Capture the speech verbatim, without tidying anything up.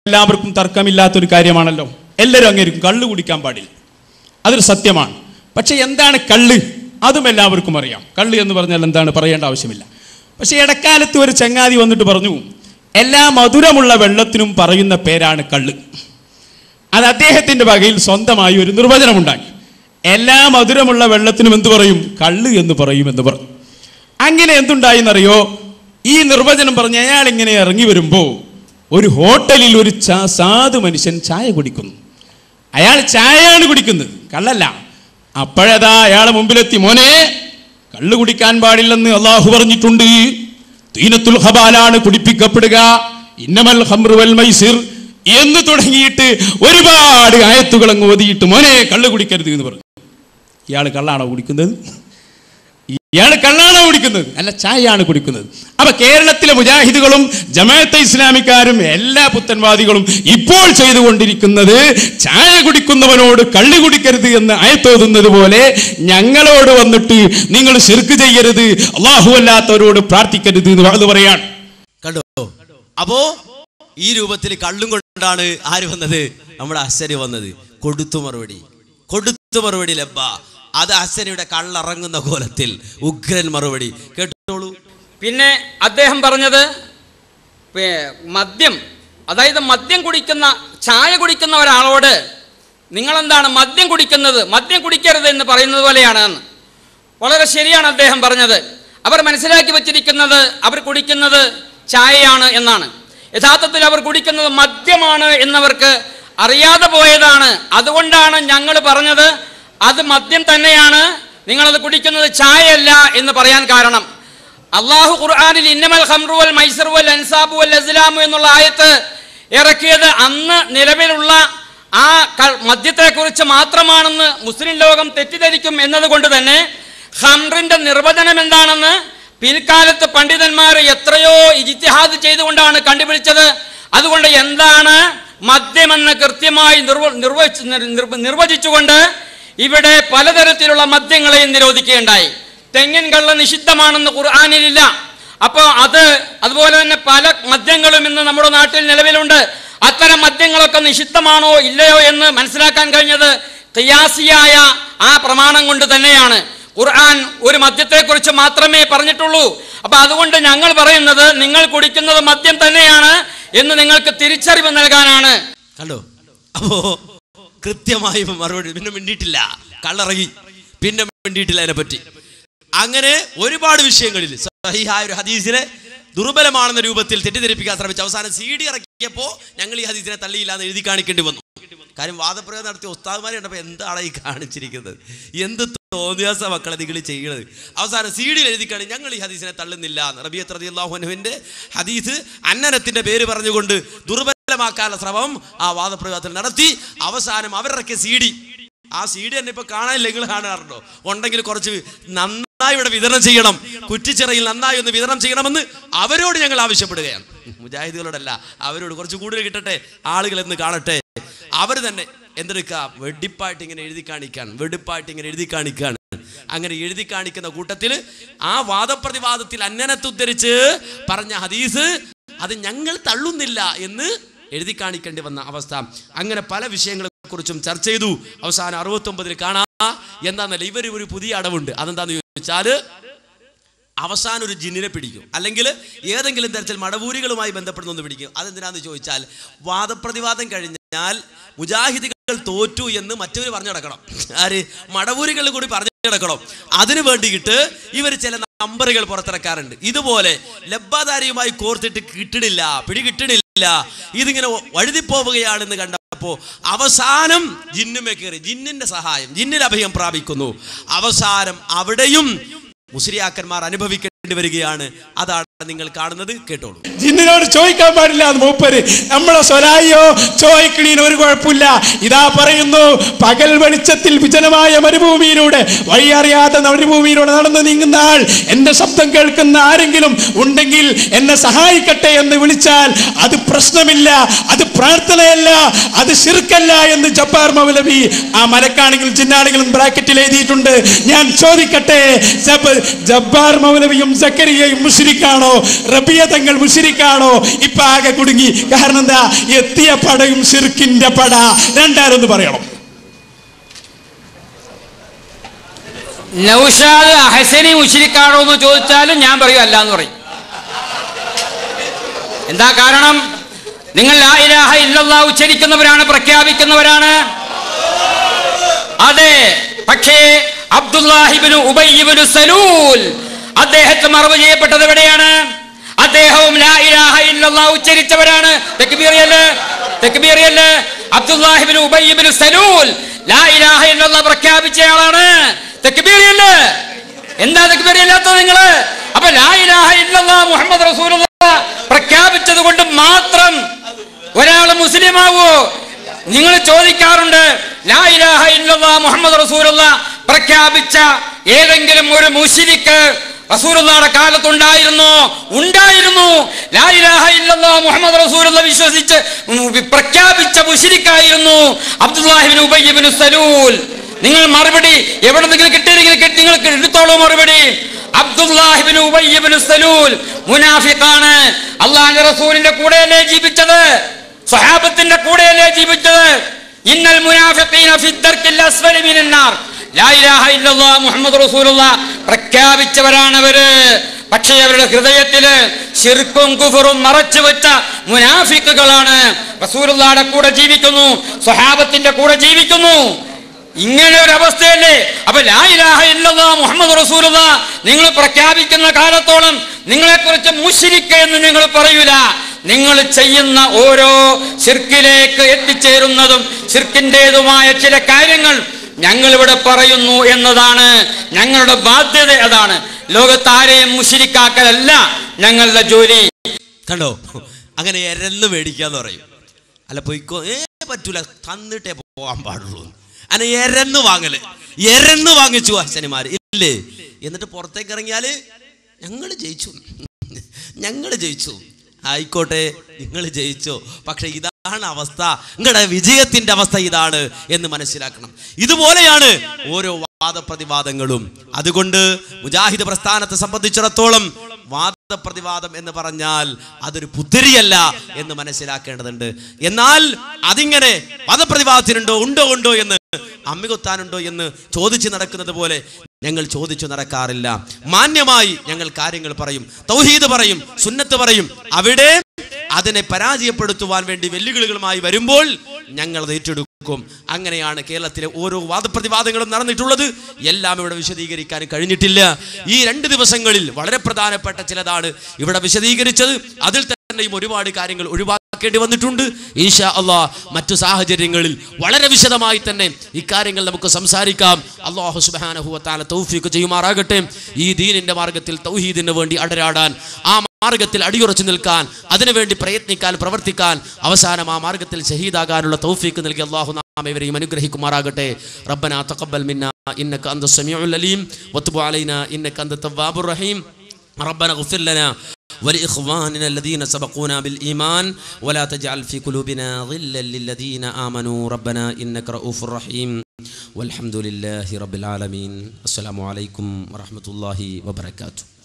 എല്ലാവർക്കും തർക്കമില്ലാത്തൊരു കാര്യമാണല്ലോ. എല്ലാവരും അംഗീകരിക്കും കള്ള് കുടിക്കാൻ പാടില്ല, അതൊരു സത്യമാണ്. പക്ഷെ എന്താണ് കള്ള്? അതും എല്ലാവർക്കും അറിയാം. കള്ള് എന്ന് പറഞ്ഞാൽ എന്താണ് പറയേണ്ട ആവശ്യമില്ല. പക്ഷെ ഇടക്കാലത്ത് ഒരു ചങ്ങാതി വന്നിട്ട് പറഞ്ഞു, എല്ലാ മധുരമുള്ള വെള്ളത്തിനും പറയുന്ന പേരാണ് കള്ള്. അത് അദ്ദേഹത്തിൻ്റെ വകയിൽ സ്വന്തമായി ഒരു നിർവചനമുണ്ടാക്കി. എല്ലാ മധുരമുള്ള വെള്ളത്തിനും എന്തു പറയും? കള്ള് എന്ന് പറയും എന്ന് പറഞ്ഞു. അങ്ങനെ എന്തുണ്ടായിന്നറിയോ? ഈ നിർവചനം പറഞ്ഞ് അയാൾ ഇങ്ങനെ ഇറങ്ങി വരുമ്പോൾ ഒരു ഹോട്ടലിൽ ഒരു സാധു മനുഷ്യൻ ചായ കുടിക്കുന്നു. അയാൾ ചായയാണ് കുടിക്കുന്നത്, കള്ളല്ല. അപ്പോഴതാ അയാളെ മുമ്പിലെത്തി, മോനെ കള്ള് കുടിക്കാൻ പാടില്ലെന്ന് അള്ളാഹു പറഞ്ഞിട്ടുണ്ട്, തീനത്തുൽ ഖബാലാണ് കുടിപ്പിക്കപ്പെടുക, ഇന്നമൽ ഖംറു വൽ മൈസിർ എന്ന് തുടങ്ങിയിട്ട് ഒരുപാട് ആയത്തുകൾ അങ്ങ് ഓതിയിട്ട് മോനെ കള്ള് കുടിക്കരുത് എന്ന് പറഞ്ഞു. ഇയാൾ കള്ളാണോ കുടിക്കുന്നത്? ഇയാൾ കള്ളാണോ കുടിക്കുന്നത്? അല്ല, ചായയാണ് കുടിക്കുന്നത്. അപ്പൊ കേരളത്തിലെ മുജാഹിദുകളും ജമാഅത്തെ ഇസ്ലാമിക്കാരും എല്ലാ പുത്തൻവാദികളും ഇപ്പോൾ ചെയ്തുകൊണ്ടിരിക്കുന്നത് ചായ കുടിക്കുന്നവനോട് കള്ള് കുടിക്കരുത് എന്ന് ആയത്തോതുന്നത് പോലെ ഞങ്ങളോട് വന്നിട്ട് നിങ്ങൾ ശിർക്ക് ചെയ്യരുത്, അല്ലാഹു അല്ലാത്തവരോട് പ്രാർത്ഥിക്കരുത് എന്ന് പറയാണ്. കണ്ടോ? അപ്പോ ഈ രൂപത്തിൽ കള്ളും കൊണ്ടാണ് ആര് വന്നത്? നമ്മുടെ അശ്വരി വന്നത്. കൊടുത്തു മറുപടി, കൊടുത്തു മറുപടി ലബ്ബ. അത് അശ്വനിയുടെ കള്ളിറങ്ങുന്ന കോലത്തിൽ ഉഗ്രൻ മറുപടി. കേട്ടോളൂ. പിന്നെ അദ്ദേഹം പറഞ്ഞത് മദ്യം, അതായത് മദ്യം കുടിക്കുന്ന ചായ കുടിക്കുന്ന ഒരാളോട് നിങ്ങളെന്താണ് മദ്യം കുടിക്കുന്നത്, മദ്യം കുടിക്കരുത് എന്ന് പറയുന്നത് പോലെയാണ് എന്ന്. വളരെ ശരിയാണ് അദ്ദേഹം പറഞ്ഞത്. അവർ മനസ്സിലാക്കി വച്ചിരിക്കുന്നത് അവർ കുടിക്കുന്നത് ചായയാണ് എന്നാണ്. യഥാർത്ഥത്തിൽ അവർ കുടിക്കുന്നത് മദ്യമാണ് എന്നവർക്ക് അറിയാതെ പോയതാണ്. അതുകൊണ്ടാണ് ഞങ്ങൾ പറഞ്ഞത് അത് മദ്യം തന്നെയാണ്, നിങ്ങളത് കുടിക്കുന്നത് ചായയല്ല എന്ന് പറയാൻ കാരണം. അള്ളാഹു ഖുർആനിൽ ഇന്നമൽ ഖംറു വൽ മൈസിർ വൽ അൻസാബു വൽ അസ്ലാമു എന്നുള്ള ആയത്ത് ഇറക്കിയത് അന്ന് നിലവിലുള്ള ആ മദ്യത്തെക്കുറിച്ച് മാത്രമാണെന്ന് മുസ്ലിം ലോകം തെറ്റിദ്ധരിക്കും എന്നതുകൊണ്ട് തന്നെ ഖംറിന്റെ നിർവചനം എന്താണെന്ന് പിൽക്കാലത്ത് പണ്ഡിതന്മാർ എത്രയോ ഇജ്തിഹാദ് ചെയ്തുകൊണ്ടാണ് കണ്ടുപിടിച്ചത്. അതുകൊണ്ട് എന്താണ് മദ്യമെന്ന് കൃത്യമായി നിർവചിച്ചുകൊണ്ട് ഇവിടെ പലതരത്തിലുള്ള മദ്യങ്ങളെയും നിരോധിക്കുകയുണ്ടായി. തെങ്ങിൻ കള്ള് നിഷിദ്ധമാണെന്ന് ഖുർആനിലില്ല. അപ്പോൾ അത് അതുപോലെ തന്നെ പല മദ്യങ്ങളും ഇന്ന് നമ്മുടെ നാട്ടിൽ നിലവിലുണ്ട്. അത്തരം മദ്യങ്ങളൊക്കെ നിഷിദ്ധമാണോ ഇല്ലയോ എന്ന് മനസ്സിലാക്കാൻ കഴിഞ്ഞത് ഖിയാസിയായ ആ പ്രമാണം കൊണ്ട് തന്നെയാണ്. ഖുർആൻ ഒരു മദ്യത്തെക്കുറിച്ച് മാത്രമേ പറഞ്ഞിട്ടുള്ളൂ. അപ്പൊ അതുകൊണ്ട് ഞങ്ങൾ പറയുന്നത് നിങ്ങൾ കുടിക്കുന്നത് മദ്യം തന്നെയാണ് എന്ന് നിങ്ങൾക്ക് തിരിച്ചറിവ് നൽകാനാണ്. കണ്ടോ? അപ്പോ കൃത്യമായി മറുപടി. പിന്നെ മിണ്ടിയിട്ടില്ല, കള്ളിറങ്ങി, പിന്നെ മിണ്ടിയിട്ടില്ല അതിനെപ്പറ്റി. അങ്ങനെ ഒരുപാട് വിഷയങ്ങളിൽ സഹീഹായ ഒരു ഹദീസിനെ ദുർബലമാണെന്ന രൂപത്തിൽ തെറ്റിദ്ധരിപ്പിക്കാൻ ശ്രമിച്ചു. അവസാനം സി ഡി ഇറക്കിയപ്പോൾ ഞങ്ങൾ ഈ ഹദീസിനെ തള്ളിയില്ല എന്ന് എഴുതി കാണിക്കേണ്ടി വന്നു. കാര്യം വാദപ്രയോഗം നടത്തിയ ഉസ്താദ്മാരെ കണ്ടപ്പോൾ എന്താണ് ഈ കാണിച്ചിരിക്കുന്നത്, എന്ത് തോന്നിയാസ മക്കളെ നിങ്ങൾ ചെയ്യണത്. അവസാനം സി ഡിയിൽ എഴുതി കാണി ഞങ്ങൾ ഈ ഹദീസിനെ തള്ളുന്നില്ല എന്ന്. റബീഅത്ത് റളിയല്ലാഹു അൻഹുവിന്റെ ഹദീസ് അന്നനത്തിന്റെ പേര് പറഞ്ഞുകൊണ്ട് ദുർബലമാക്കാനുള്ള ശ്രമം ആ വാദപ്രയോഗത്തിൽ നടത്തി. അവസാനം അവരിറക്കിയ സി ഡി, ആ സി ഡി തന്നെ ഇപ്പൊ കാണാനില്ല, നിങ്ങൾ കാണാറുണ്ടോ? ഉണ്ടെങ്കിൽ കുറച്ച് നന്നായി ഇവിടെ വിതരണം ചെയ്യണം, കുറ്റിച്ചിറയിൽ നന്നായി ഒന്ന് വിതരണം ചെയ്യണമെന്ന് അവരോട് ഞങ്ങൾ ആവശ്യപ്പെടുകയാണ്. മുജാഹിദുകളോടല്ല, അവരോട് കുറച്ച് കൂടുതൽ കിട്ടട്ടെ, ആളുകൾ എന്ന് കാണട്ടെ. അവർ തന്നെ എന്തെടുക്കുക, വെടിപ്പായിട്ട് ഇങ്ങനെ എഴുതി കാണിക്കാൻ, വെടിപ്പായിട്ട് ഇങ്ങനെ എഴുതി കാണിക്കാണ്. അങ്ങനെ എഴുതി കാണിക്കുന്ന കൂട്ടത്തിൽ ആ വാദപ്രതിവാദത്തിൽ അന്നനത്ത് ഉദ്ധരിച്ച് പറഞ്ഞ ഹദീസ് അത് ഞങ്ങൾ തള്ളുന്നില്ല എന്ന് എഴുതി കാണിക്കേണ്ടി വന്ന അവസ്ഥ. അങ്ങനെ പല വിഷയങ്ങളെ കുറിച്ചും ചർച്ച ചെയ്തു. അവസാനം അറുപത്തി ഒമ്പതിൽ കാണാ എന്താന്നല്ല, ഇവർ ഒരു പുതിയ അടവുണ്ട്. അതെന്താന്ന് ചോദിച്ചാല് അവസാനം ഒരു ജിന്നിനെ പിടിക്കും, അല്ലെങ്കിൽ ഏതെങ്കിലും തരത്തിൽ മടവൂരികളുമായി ബന്ധപ്പെടുന്ന ഒന്ന് പിടിക്കും. അതെന്തിനാന്ന് ചോദിച്ചാൽ വാദപ്രതിവാദം കഴിഞ്ഞാൽ മുജാഹിദികൾ തോറ്റു എന്ന് മറ്റവർ പറഞ്ഞു നടക്കണം. ആര്? മടവൂരികൾ കൂടി പറഞ്ഞു നടക്കണം. അതിനു വേണ്ടിയിട്ട് ഇവർ ചില നമ്പറുകൾ പുറത്തിറക്കാറുണ്ട്. ഇതുപോലെ ലബ്ബാധാരിയുമായി കോർത്തിട്ട് കിട്ടണില്ല, പിടി കിട്ടണില്ല, ഇതിങ്ങനെ വഴുതിപ്പോവുകയാണെന്ന് കണ്ടപ്പോ അവസാനം ജിന്നുമേ കയറി ജിന്നിന്റെ സഹായം, ജിന്നിൽ അഭയം പ്രാപിക്കുന്നു. അവസാനം അവിടെയും മുസ്ലിയാക്കന്മാർ അനുഭവിക്കേണ്ടി വരികയാണ്. അതാണ് നിങ്ങൾ കാണുന്നത്. കേട്ടോളൂ. ജിന്നിനോട് ചോദിക്കാൻ പാടില്ല മൂപ്പര്, നമ്മളെ സ്വലായിയോ ചോദിക്കണീന് ഒരു കുഴപ്പമില്ല. ഇതാ പറയുന്നു, പകൽ വെളിച്ചത്തിൽ വിജനമായ മരുഭൂമിയിലൂടെ, വഴിയറിയാത്ത മരുഭൂമിയിലൂടെ നടന്നു നീങ്ങുന്ന ആൾ, എന്റെ ശബ്ദം കേൾക്കുന്ന ആരെങ്കിലും ഉണ്ടെങ്കിൽ എന്നെ സഹായിക്കട്ടെ എന്ന് വിളിച്ചാൽ അത് പ്രശ്നമില്ല, അത് പ്രാർത്ഥനയല്ല, അത് ശിർക്കല്ല എന്ന് ജബ്ബാർ മൗലവി, ആ മലക്കാണെങ്കിലും ജിന്നാണെങ്കിലും ബ്രാക്കറ്റിൽ എഴുതിയിട്ടുണ്ട്. ഞാൻ ചോദിക്കട്ടെ, ജബ്ബാർ മൗലവിയും സക്കരിയയും മുശ്രിക്കാണോ? മുസ്ലിക്കാണോ റബിയ തങ്ങൾ മുസ്ലിക്കാണോ? ഇപ്പൊ ആകെ കുടുങ്ങി. കാരണം എന്താ? എത്തിയ പടയും ശിർക്കിന്റെ പട. രണ്ടാരൊന്ന് പറയണം. നൗഷാദ് അഹസനി മുശ്രിക്കാണോ എന്ന് ചോദിച്ചാലും ഞാൻ പറയും അല്ല എന്ന് പറയും. എന്താ കാരണം? നിങ്ങൾ ലാ ഇലാഹ ഇല്ലല്ലാഹ് ഉച്ചരിക്കുന്നവരാണ്, പ്രഖ്യാപിക്കുന്നവരാണ്. അതെ, പക്ഷേ അബ്ദുല്ലാഹിബ്നു ഉബയ്യ് ഇബ്നു സലൂൽ അദ്ദേഹത്തെ മറവ് ചെയ്യപ്പെട്ടത് എവിടെയാണ്? അദ്ദേഹവും ലാ ഇലാഹ ഇല്ലല്ലാഹ് ഉച്ചരിച്ചവരാണ്. തക്ബീറിയല്ലേ? തക്ബീറിയല്ലേ? അബ്ദുല്ലാഹിബ്നു ഉബയ്യ് ഇബ്നു സലൂൽ ലാ ഇലാഹ ഇല്ലല്ലാഹ് പ്രഖ്യാപിച്ചയാളാണ്. തക്ബീറിയല്ലേ? എന്താ തക്ബീറിയല്ലാത്തത് നിങ്ങള്? അപ്പൊ ലാ ഇലാഹ ഇല്ലല്ലാഹ് മുഹമ്മദ് റസൂലുള്ളാഹ് പ്രഖ്യാപിച്ചത് കൊണ്ട് മാത്രം ഒരാൾ മുസ്ലിം ആവോ? നിങ്ങൾ ചോദിക്കാറുണ്ട്, ലാ ഇലാഹ ഇല്ലല്ലാഹ് മുഹമ്മദ് റസൂലുള്ളാഹ് പ്രഖ്യാപിച്ച ഏതെങ്കിലും ഒരു മുശ്രിക്ക് റസൂലുള്ളാഹിയുടെ കാലത്തുണ്ടായിരുന്നോ? ഉണ്ടായിരുന്നു. ലാ ഇലാഹ ഇല്ലല്ലാഹ് മുഹമ്മദ് റസൂലുള്ളാഹ് വിശ്വസിച്ച് പ്രഖ്യാപിച്ച മുശ്രിക്കായിരുന്നു അബ്ദുല്ലാഹിബ്നു ഉബയ്യ് ഇബ്നു സലൂൽ. നിങ്ങൾ മറുപടി എവിടെന്നെങ്കിലും കിട്ടിയില്ലെങ്കിൽ നിങ്ങൾക്ക് എടുത്തോളൂ മറുപടി. അബ്ദുല്ലാഹിബ്നു ഉബയ്യ് ഇബ്നു സലൂൽ മുനാഫിഖാണ്. അല്ലാഹുവിന്റെ റസൂലിന്റെ കൂടെയല്ലേ ജീവിച്ചത്? സ്വഹാബത്തിന്റെ കൂടെയല്ലേ ജീവിച്ചത്? ഇന്നൽ മുനാഫിഖീന ഫിദ്ദർക്കിൽ അസ്ഫലി മിനന്നാർ. ലാ ഇലാഹ ഇല്ലല്ലാഹ് മുഹമ്മദ് റസൂലുള്ളാഹ് പ്രഖ്യാപിച്ചവരാണ് അവര്. പക്ഷേ അവരുടെ ഹൃദയത്തില് ശിർക്കും കുഫറും മറച്ചു വെച്ച മുനാഫിക്കുകളാണ്. റസൂലുള്ളാഹിയുടെ കൂടെ ജീവിക്കുന്നു, സ്വഹാബത്തിന്റെ കൂടെ ജീവിക്കുന്നു. ഇങ്ങനെ ഒരു അവസ്ഥയല്ലേ? അപ്പൊ ലാ ഇലാഹ ഇല്ലല്ലാഹ് മുഹമ്മദ് റസൂലുള്ളാഹ് നിങ്ങൾ പ്രഖ്യാപിക്കുന്ന കാലത്തോളം നിങ്ങളെ കുറിച്ച് മുശ്രിക്ക് എന്ന് നിങ്ങൾ പറയൂല. നിങ്ങൾ ചെയ്യുന്ന ഓരോ ശിർക്കിലേക്ക് എത്തിച്ചേരുന്നതും ശിർക്കിൻ്റെതുമായ ചില കാര്യങ്ങൾ ഞങ്ങളിവിടെ പറയുന്നു എന്നതാണ് ഞങ്ങളുടെ ബാധ്യത. അതാണ്, ലോകത്താരെയും മുശ്രിക്കാക്കലല്ല ഞങ്ങളുടെ ജോലി. കണ്ടോ? അങ്ങനെ എരന്ന് മേടിക്കാന്ന് പറയും. അല്ല പോയിക്കോ, ഏ പറ്റൂല, തന്നിട്ടേ പോകാൻ പാടുള്ളൂ. അങ്ങനെ എരന്ന് വാങ്ങല്, എരന്ന് വാങ്ങിച്ചു ഹസനിമാര് ഇല്ലേ? എന്നിട്ട് പുറത്തേക്ക് ഇറങ്ങിയാല് ഞങ്ങൾ ജയിച്ചു, ഞങ്ങൾ ജയിച്ചു. ആയിക്കോട്ടെ, നിങ്ങൾ ജയിച്ചോ, പക്ഷെ ഇതാണ് അവസ്ഥ, നിങ്ങളുടെ വിജയത്തിന്റെ അവസ്ഥ ഇതാണ് എന്ന് മനസ്സിലാക്കണം. ഇതുപോലെയാണ് ഓരോ വാദപ്രതിവാദങ്ങളും. അതുകൊണ്ട് മുജാഹിദ് പ്രസ്ഥാനത്തെ സംബന്ധിച്ചിടത്തോളം വാദപ്രതിവാദം എന്ന് പറഞ്ഞാൽ അതൊരു പുത്തരിയല്ല എന്ന് മനസ്സിലാക്കേണ്ടതുണ്ട്. എന്നാൽ അതിങ്ങനെ വാദപ്രതിവാദത്തിനുണ്ടോ ഉണ്ടോ ഉണ്ടോ എന്ന് അമ്മികൊത്താനുണ്ടോ എന്ന് ചോദിച്ചു നടക്കുന്നത് പോലെ ഞങ്ങൾ ചോദിച്ചു നടക്കാറില്ല. മാന്യമായി ഞങ്ങൾ കാര്യങ്ങൾ പറയും, തൗഹീദ് പറയും, സുന്നത്ത് പറയും. അവിടെ അതിനെ പരാജയപ്പെടുത്തുവാൻ വേണ്ടി വെല്ലുവിളികളുമായി വരുമ്പോൾ ഞങ്ങൾ അത് ഏറ്റെടുക്കും. അങ്ങനെയാണ് കേരളത്തിലെ ഓരോ വാദപ്രതിവാദങ്ങളും നടന്നിട്ടുള്ളത്. എല്ലാം ഇവിടെ വിശദീകരിക്കാൻ കഴിഞ്ഞിട്ടില്ല. ഈ രണ്ട് ദിവസങ്ങളിൽ വളരെ പ്രധാനപ്പെട്ട ചിലതാണ് ഇവിടെ വിശദീകരിച്ചത്. അതിൽ തന്നെയും ഒരുപാട് കാര്യങ്ങൾ ഒഴിവാക്കേണ്ടി വന്നിട്ടുണ്ട്. ഇൻഷാ അല്ലാഹ് മറ്റു സാഹചര്യങ്ങളിൽ വളരെ വിശദമായി തന്നെ ഇക്കാര്യങ്ങൾ നമുക്ക് സംസാരിക്കാം. അല്ലാഹു സുബ്ഹാനഹു വ തആല തൗഫീഖ് ചെയ്യുമാറാകട്ടെ. ഈ ദീനിന്റെ മാർഗത്തിൽ തൗഹീദിന് വേണ്ടി അടരാടാൻ, ആ മാർഗത്തിൽ അടിയുറച്ചു നിൽക്കാൻ, അതിനുവേണ്ടി പ്രയത്നിക്കാൻ, പ്രവർത്തിക്കാൻ, അവസാനം ആ മാർഗത്തിൽ ഷഹീദാകാനുള്ള തൗഫീഖ് നൽകി അല്ലാഹു നാം ഇവരെയും അനുഗ്രഹിക്കുമാറാകട്ടെ. റബ്ബനാ തഖബ്ബൽ മിന്നാ ഇന്നക അൻത സമീഉൽ അലീം വതുബ് അലൈനാ ഇന്നക അൻത തവ്വാബുർ റഹീം. റബ്ബനാ ഇഗ്ഫിർ ലനാ ولإخواننا الذين سبقونا بالإيمان ولا تجعل في قلوبنا غلا للذين آمنوا ربنا إنك رؤوف رحيم والحمد لله رب العالمين. السلام عليكم ورحمة الله وبركاته.